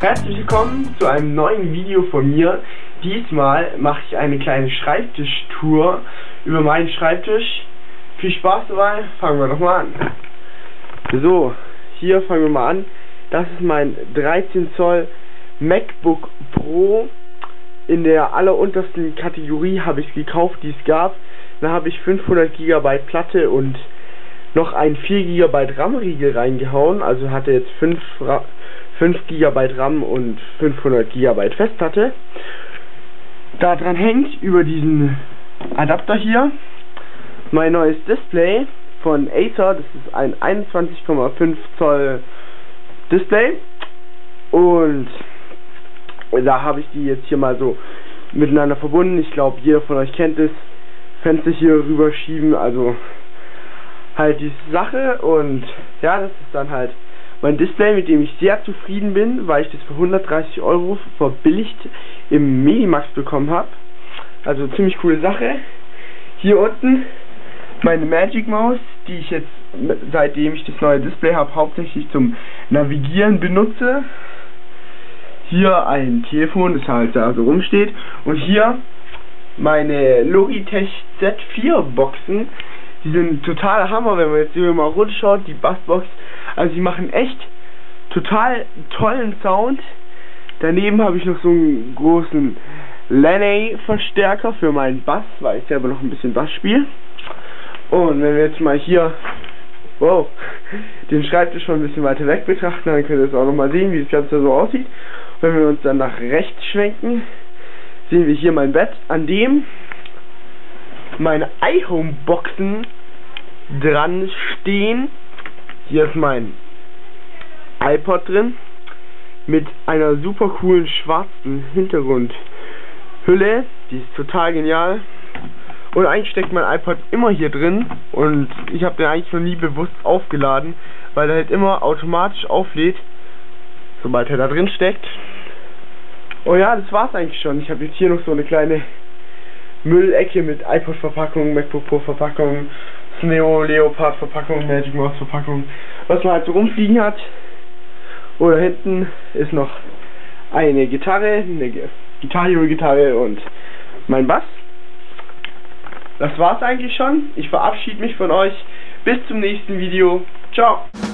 Herzlich willkommen zu einem neuen Video von mir. Diesmal mache ich eine kleine Schreibtischtour über meinen Schreibtisch. Viel Spaß dabei, fangen wir doch mal an. So, hier fangen wir mal an. Das ist mein 13 Zoll MacBook Pro. In der alleruntersten Kategorie habe ich es gekauft, die es gab. Da habe ich 500 GB Platte und noch ein 4 GB RAM-Riegel reingehauen. Also hatte jetzt 5 GB RAM und 500 GB Festplatte. Da dran hängt über diesen Adapter hier mein neues Display von Acer. Das ist ein 21,5 Zoll Display und da habe ich die jetzt hier mal so miteinander verbunden. Ich glaube, jeder von euch kennt es. Fenster hier rüber schieben, also halt diese Sache. Und ja, das ist dann halt mein Display, mit dem ich sehr zufrieden bin, weil ich das für 130 € verbilligt im Medimax bekommen habe. Also ziemlich coole Sache. Hier unten meine Magic Maus, die ich jetzt, seitdem ich das neue Display habe, hauptsächlich zum Navigieren benutze. Hier ein Telefon, das halt da so rumsteht. Und hier meine Logitech Z4 Boxen. Die sind total Hammer, wenn man jetzt hier mal runterschaut, die Bassbox. Also die machen echt total tollen Sound. Daneben habe ich noch so einen großen Laney Verstärker für meinen Bass, weil ich selber noch ein bisschen Bass spiele. Und wenn wir jetzt mal hier den Schreibtisch schon ein bisschen weiter weg betrachten, dann könnt ihr es auch noch mal sehen, wie das Ganze so aussieht. Wenn wir uns dann nach rechts schwenken, sehen wir hier mein Bett, an dem meine iHome-Boxen dran stehen. Hier ist mein iPod drin mit einer super coolen schwarzen Hintergrundhülle. Die ist total genial. Und eigentlich steckt mein iPod immer hier drin und ich habe den eigentlich noch nie bewusst aufgeladen, weil er halt immer automatisch auflädt, sobald er da drin steckt. Oh ja, das war's eigentlich schon. Ich habe jetzt hier noch so eine kleine Müllecke mit iPod-Verpackung, MacBook Pro-Verpackung, Neo Leopard-Verpackung, Magic Mouse-Verpackung, was man halt so rumfliegen hat. Oder hinten ist noch eine Gitarre, eine Guitar Hero-Gitarre und mein Bass. Das war's eigentlich schon. Ich verabschiede mich von euch. Bis zum nächsten Video. Ciao.